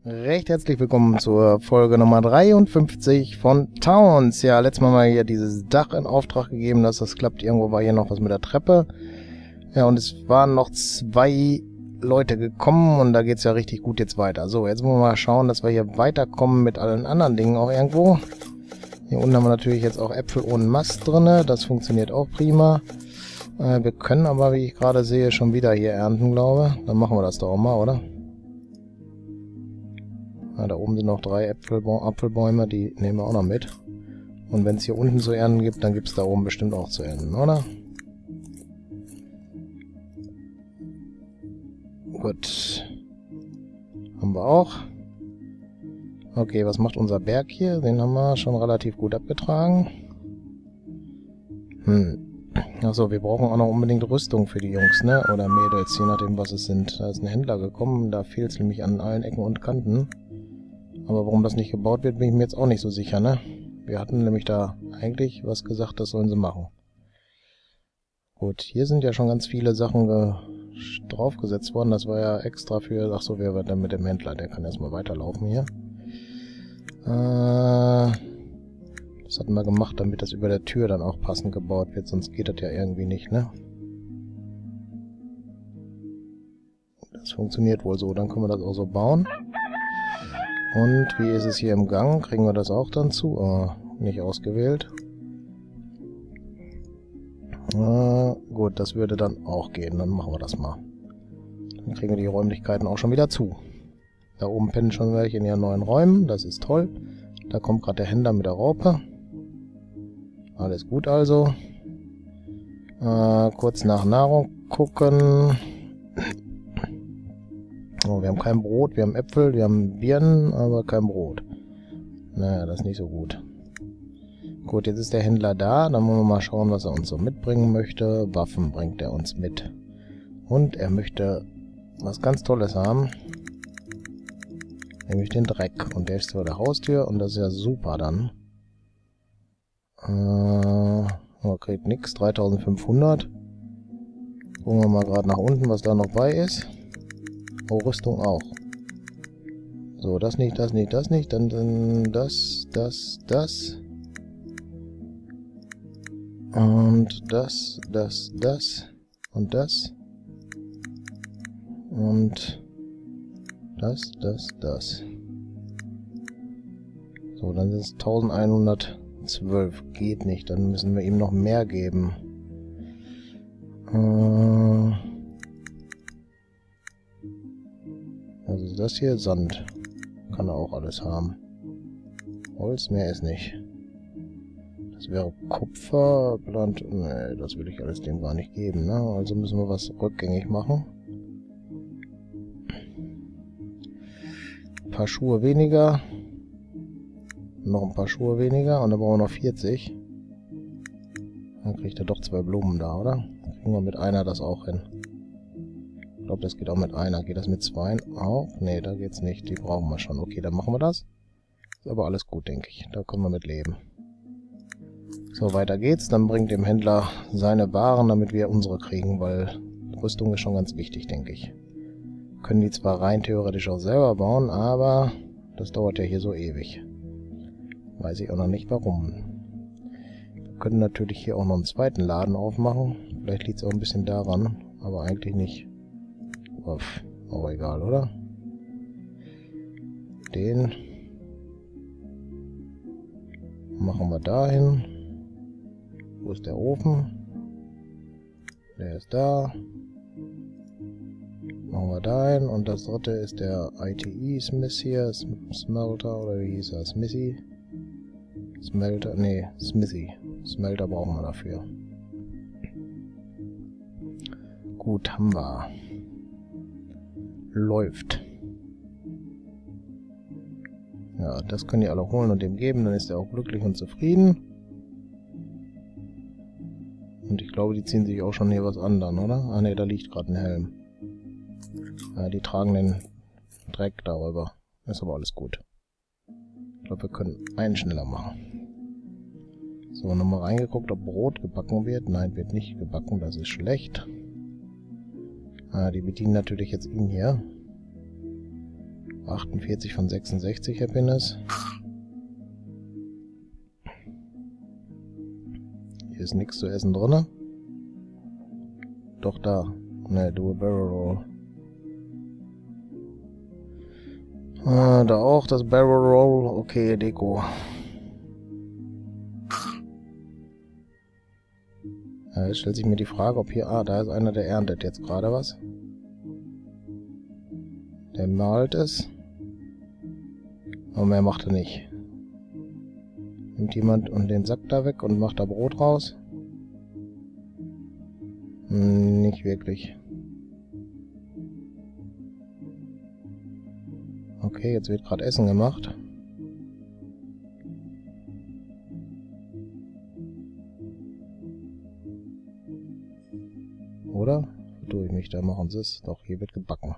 Recht herzlich willkommen zur Folge Nummer 53 von Towns. Ja, letztes Mal hier dieses Dach in Auftrag gegeben, dass das klappt. Irgendwo war hier noch was mit der Treppe. Ja, und es waren noch 2 Leute gekommen und da geht's ja richtig gut jetzt weiter. So, jetzt wollen wir mal schauen, dass wir hier weiterkommen mit allen anderen Dingen auch irgendwo. Hier unten haben wir natürlich jetzt auch Äpfel ohne Mast drinne. Das funktioniert auch prima. Wir können aber, wie ich gerade sehe, schon wieder hier ernten, glaube ich. Dann machen wir das doch auch mal, oder? Ja, da oben sind noch 3 Apfelbäume, die nehmen wir auch noch mit. Und wenn es hier unten zu ernten gibt, dann gibt es da oben bestimmt auch zu ernten, oder? Gut. Haben wir auch. Okay, was macht unser Berg hier? Den haben wir schon relativ gut abgetragen. Achso, wir brauchen auch noch unbedingt Rüstung für die Jungs, ne? Oder Mädels, je nachdem, was es sind. Da ist ein Händler gekommen, da fehlt es nämlich an allen Ecken und Kanten. Aber warum das nicht gebaut wird, bin ich mir jetzt auch nicht so sicher, ne? Wir hatten nämlich da eigentlich was gesagt, das sollen sie machen. Gut, hier sind ja schon ganz viele Sachen draufgesetzt worden. Das war ja extra für... Achso, wer wird denn mit dem Händler? Der kann erstmal weiterlaufen hier. Das hatten wir gemacht, damit das über der Tür dann auch passend gebaut wird. Sonst geht das ja irgendwie nicht, ne? Das funktioniert wohl so. Dann können wir das auch so bauen. Und wie ist es hier im Gang? Kriegen wir das auch dann zu? Oh, nicht ausgewählt. Gut, das würde dann auch gehen. Dann machen wir das mal. Dann kriegen wir die Räumlichkeiten auch schon wieder zu. Da oben pennen schon welche in ihren neuen Räumen. Das ist toll. Da kommt gerade der Händler mit der Raupe. Alles gut also. Kurz nach Nahrung gucken. Oh, wir haben kein Brot, wir haben Äpfel, wir haben Birnen, aber kein Brot. Naja, das ist nicht so gut. Gut, jetzt ist der Händler da. Dann wollen wir mal schauen, was er uns so mitbringen möchte. Waffen bringt er uns mit. Und er möchte was ganz Tolles haben. Nämlich den Dreck. Und der ist vor der Haustür und das ist ja super dann. Man kriegt nichts. 3500. Gucken wir mal gerade nach unten, was da noch bei ist. Oh, Rüstung auch. So, das nicht, das nicht, das nicht. Dann das. Und das. Und das. Und das. So, dann sind es 1112. Geht nicht. Dann müssen wir ihm noch mehr geben. Also das hier, Sand. Kann er auch alles haben. Holz, mehr ist nicht. Das wäre Kupfer, Plant. Nee, das will ich alles dem gar nicht geben, ne? Also müssen wir was rückgängig machen. Ein paar Schuhe weniger. Noch ein paar Schuhe weniger und dann brauchen wir noch 40. Dann kriegt er doch 2 Blumen da, oder? Kriegen wir mit einer das auch hin. Ich glaube, das geht auch mit einer. Geht das mit 2 auch? Nee, da geht's nicht. Die brauchen wir schon. Okay, dann machen wir das. Ist aber alles gut, denke ich. Da können wir mit leben. So, weiter geht's. Dann bringt dem Händler seine Waren, damit wir unsere kriegen, weil Rüstung ist schon ganz wichtig, denke ich. Können die zwar rein theoretisch auch selber bauen, aber das dauert ja hier so ewig. Weiß ich auch noch nicht, warum. Wir können natürlich hier auch noch einen zweiten Laden aufmachen. Vielleicht liegt es auch ein bisschen daran, aber eigentlich nicht. Uff, aber egal, oder? Den machen wir dahin. Wo ist der Ofen? Der ist da. Machen wir dahin. Und das dritte ist der ITE-Smith hier. Smelter, oder wie hieß er? Smithy? Smelter, nee, Smithy. Smelter brauchen wir dafür. Gut, haben wir. Läuft. Ja, das können die alle holen und dem geben, dann ist er auch glücklich und zufrieden. Und ich glaube, die ziehen sich auch schon hier was an dann, oder? Ah ne, da liegt gerade ein Helm. Ja, die tragen den Dreck darüber. Ist aber alles gut. Ich glaube, wir können einen schneller machen. So, nochmal reingeguckt, ob Brot gebacken wird. Nein, wird nicht gebacken, das ist schlecht. Die bedienen natürlich jetzt ihn hier. 48 von 66 Happiness. Hier ist nichts zu essen drin. Doch da. Ne, do a barrel roll. Da auch das Barrel Roll. Okay, Deko. Ja, jetzt stellt sich mir die Frage, ob hier... Ah, da ist einer, der erntet jetzt gerade was. Der malt es. Aber mehr macht er nicht. Nimmt jemand und den Sack da weg und macht da Brot raus? Nicht wirklich. Okay, jetzt wird gerade Essen gemacht. Oder? Tue ich mich, da machen sie es. Doch, hier wird gebacken.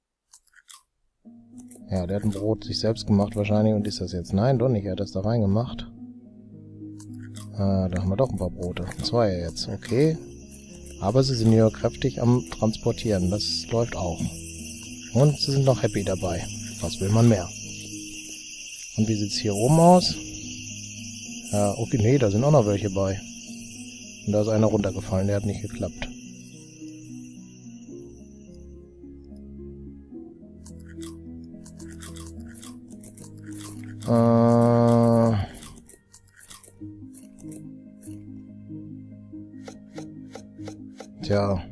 Ja, der hat ein Brot sich selbst gemacht wahrscheinlich und ist das jetzt? Nein, doch nicht, er hat das da reingemacht. Da haben wir doch ein paar Brote. 2 jetzt, okay. Aber sie sind ja kräftig am Transportieren, das läuft auch. Und sie sind noch happy dabei. Was will man mehr? Und wie sieht's hier oben aus? Ja, okay, nee, da sind auch noch welche bei. Und da ist einer runtergefallen, der hat nicht geklappt. Tja.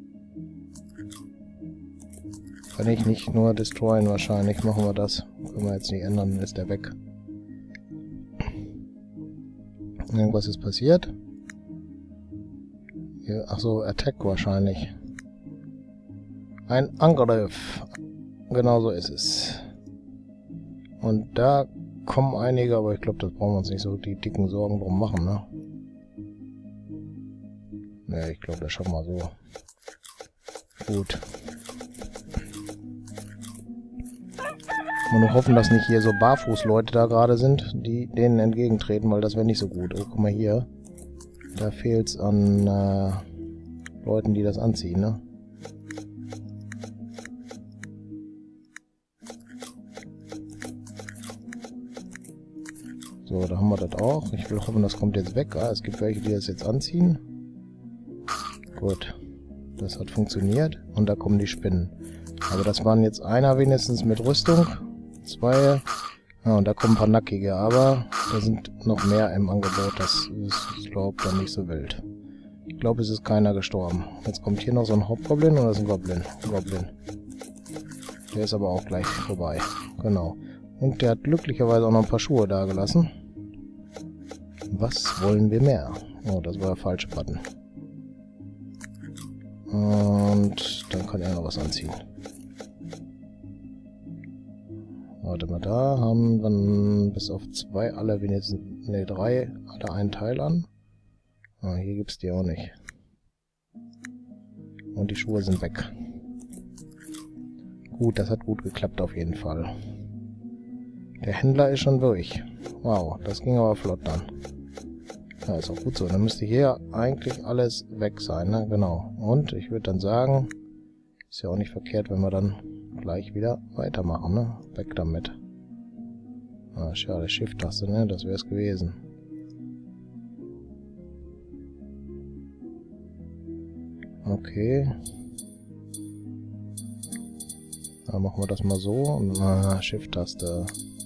Kann ich nicht nur destroyen wahrscheinlich. Machen wir das. Können wir jetzt nicht ändern, dann ist der weg. Irgendwas ist passiert. Hier, ach so, Attack wahrscheinlich. Ein Angriff. Genau so ist es. Und da kommen einige, aber ich glaube, das brauchen wir uns nicht so die dicken Sorgen drum machen, ne? Ne, ich glaube, das schaffen wir so. Gut. Und nur hoffen, dass nicht hier so Barfuß-Leute da gerade sind, die denen entgegentreten, weil das wäre nicht so gut. Oh, guck mal hier. Da fehlt es an Leuten, die das anziehen, ne? So, da haben wir das auch. Ich will hoffen, das kommt jetzt weg. Ah, es gibt welche, die das jetzt anziehen. Gut. Das hat funktioniert. Und da kommen die Spinnen. Aber das waren jetzt einer wenigstens mit Rüstung. 2. Ja, und da kommen ein paar Nackige. Aber da sind noch mehr im Angebot. Das ist, ich glaube, dann nicht so wild. Ich glaube, es ist keiner gestorben. Jetzt kommt hier noch so ein Hauptgoblin oder ist ein Goblin? Goblin. Der ist aber auch gleich vorbei. Genau. Und der hat glücklicherweise auch noch ein paar Schuhe da gelassen. Was wollen wir mehr? Oh, das war der falsche Button. Und dann kann er noch was anziehen. Warte mal, da haben dann bis auf 2 alle wenigstens, ne 3, alle einen Teil an. Ah, hier gibt's die auch nicht. Und die Schuhe sind weg. Gut, das hat gut geklappt auf jeden Fall. Der Händler ist schon durch. Wow, das ging aber flott dann. Ja, ist auch gut so. Dann müsste hier eigentlich alles weg sein, ne? Genau. Und ich würde dann sagen, ist ja auch nicht verkehrt, wenn wir dann gleich wieder weitermachen, ne? Weg damit. Ah, schade, Shift-Taste, ne? Das wäre es gewesen. Okay. Dann machen wir das mal so. Und, Shift-Taste.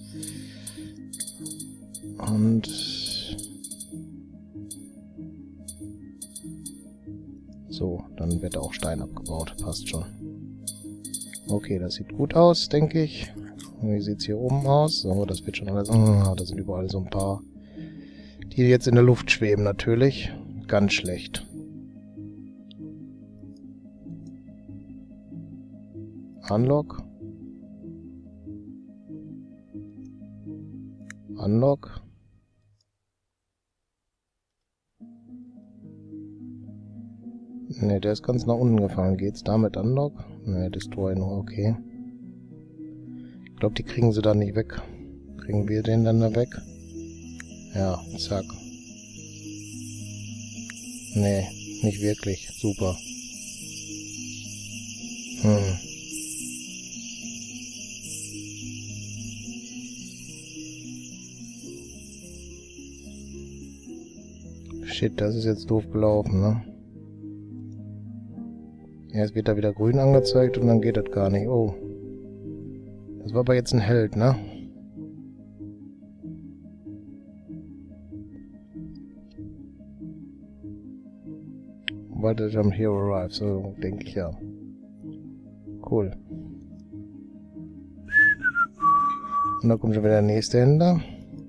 Und... So, dann wird auch Stein abgebaut. Passt schon. Okay, das sieht gut aus, denke ich. Wie sieht's hier oben aus? So, das wird schon alles... Ah, da sind überall so ein paar, die jetzt in der Luft schweben, natürlich. Ganz schlecht. Unlock. Unlock. Ne, der ist ganz nach unten gefallen. Geht's damit Unlock? Ne, Destroy nur, okay. Ich glaube, die kriegen sie dann nicht weg. Kriegen wir den dann da weg? Ja, zack. Ne, nicht wirklich. Super. Shit, das ist jetzt doof gelaufen, ne? Erst wird da wieder grün angezeigt und dann geht das gar nicht. Oh. Das war aber jetzt ein Held, ne? By the time hero arrives, so denke ich ja. Cool. Und dann kommt schon wieder der nächste Händler.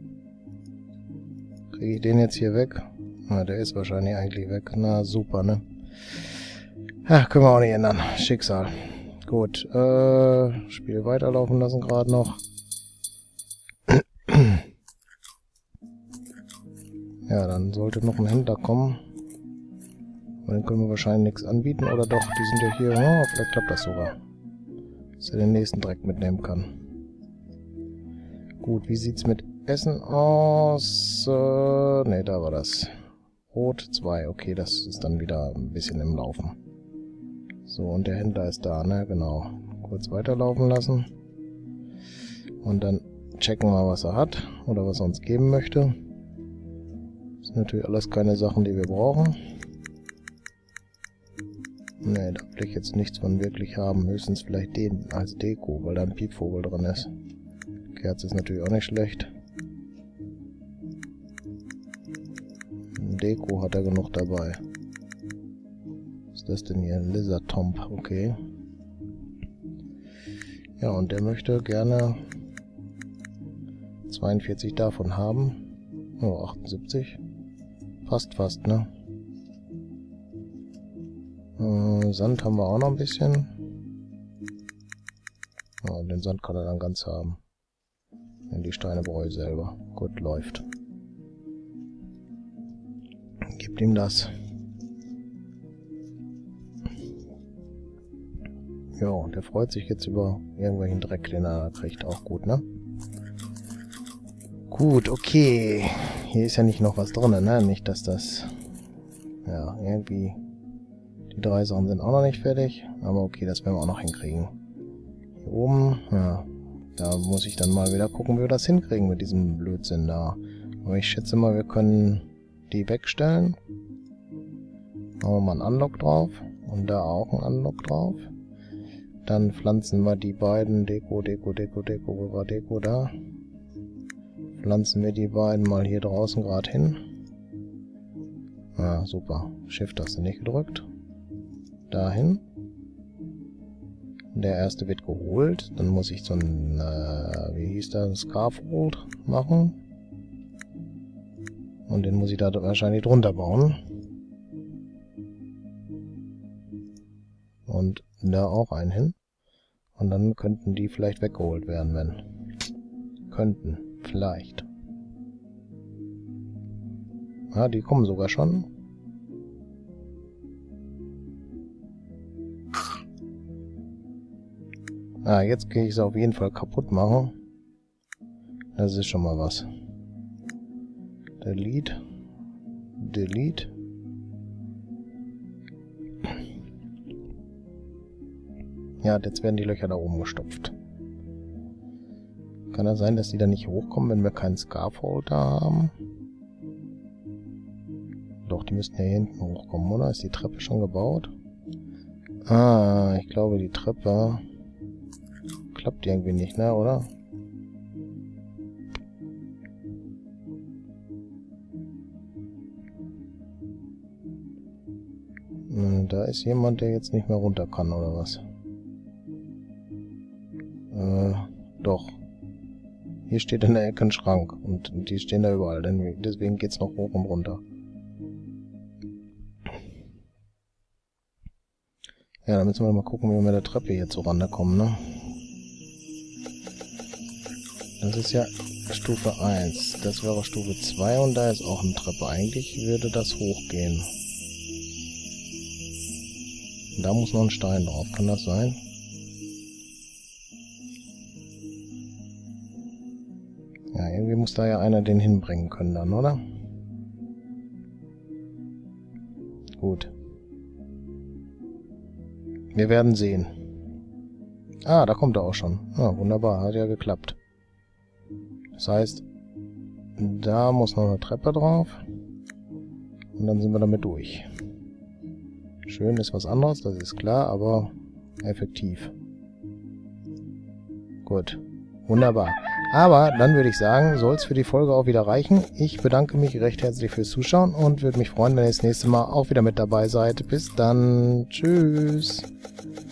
Kriege ich den jetzt hier weg? Na, der ist wahrscheinlich eigentlich weg. Na, super, ne? Ja, können wir auch nicht ändern. Schicksal. Gut, Spiel weiterlaufen lassen gerade noch. Ja, dann sollte noch ein Händler kommen. Und dann können wir wahrscheinlich nichts anbieten. Oder doch, die sind ja hier. Oh, vielleicht klappt das sogar. Dass er den nächsten direkt mitnehmen kann. Gut, wie sieht's mit Essen aus? Ne, da war das. Rot 2, okay, das ist dann wieder ein bisschen im Laufen. So, und der Händler ist da, ne, genau. Kurz weiterlaufen lassen. Und dann checken wir, was er hat oder was er uns geben möchte. Das sind natürlich alles keine Sachen, die wir brauchen. Ne, da will ich jetzt nichts von wirklich haben. Höchstens vielleicht den als Deko, weil da ein Piepvogel drin ist. Kerze ist natürlich auch nicht schlecht. Deko hat er genug dabei. Was ist das denn hier? Lizard Tomb, okay. Ja, und der möchte gerne 42 davon haben. Oh, 78. Fast, ne? Sand haben wir auch noch ein bisschen. Oh, den Sand kann er dann ganz haben. Denn die Steine brauche ich selber. Gut, läuft. Gebt ihm das. Ja, der freut sich jetzt über irgendwelchen Dreck, den er kriegt. Auch gut, ne? Gut, okay. Hier ist ja nicht noch was drin, ne? Nicht, dass das... Ja, irgendwie... Die 3 Sachen sind auch noch nicht fertig. Aber okay, das werden wir auch noch hinkriegen. Hier oben, ja... Da muss ich dann mal wieder gucken, wie wir das hinkriegen mit diesem Blödsinn da. Aber ich schätze mal, wir können die wegstellen. Machen wir mal einen Unlock drauf. Und da auch einen Unlock drauf. Dann pflanzen wir die beiden. Deko. Wo war Deko da? Pflanzen wir die beiden mal hier draußen gerade hin. Ah, super. Shift hast du nicht gedrückt. Dahin. Der erste wird geholt. Dann muss ich so ein, wie hieß das, Scaffold machen. Und den muss ich da wahrscheinlich drunter bauen. Und da auch einen hin. Und dann könnten die vielleicht weggeholt werden, wenn. Könnten. Vielleicht. Ah, die kommen sogar schon. Ah, jetzt gehe ich es auf jeden Fall kaputt machen. Das ist schon mal was. Delete. Delete. Ja, jetzt werden die Löcher da oben gestopft. Kann das sein, dass die da nicht hochkommen, wenn wir keinen Scaffold da haben? Doch, die müssten ja hier hinten hochkommen, oder? Ist die Treppe schon gebaut? Ah, ich glaube, die Treppe... Klappt irgendwie nicht, ne, oder? Da ist jemand, der jetzt nicht mehr runter kann, oder was? Doch. Hier steht in der Ecke ein Schrank. Und die stehen da überall. Deswegen geht's noch hoch und runter. Ja, dann müssen wir mal gucken, wie wir mit der Treppe hier zur Rande kommen, ne? Das ist ja Stufe 1. Das wäre Stufe 2 und da ist auch eine Treppe. Eigentlich würde das hochgehen. Da muss noch ein Stein drauf. Kann das sein? Ja, irgendwie muss da ja einer den hinbringen können dann, oder? Gut. Wir werden sehen. Ah, da kommt er auch schon. Ah, wunderbar. Hat ja geklappt. Das heißt, da muss noch eine Treppe drauf. Und dann sind wir damit durch. Schön ist was anderes, das ist klar, aber effektiv. Gut. Wunderbar. Aber dann würde ich sagen, soll es für die Folge auch wieder reichen. Ich bedanke mich recht herzlich fürs Zuschauen und würde mich freuen, wenn ihr das nächste Mal auch wieder mit dabei seid. Bis dann. Tschüss.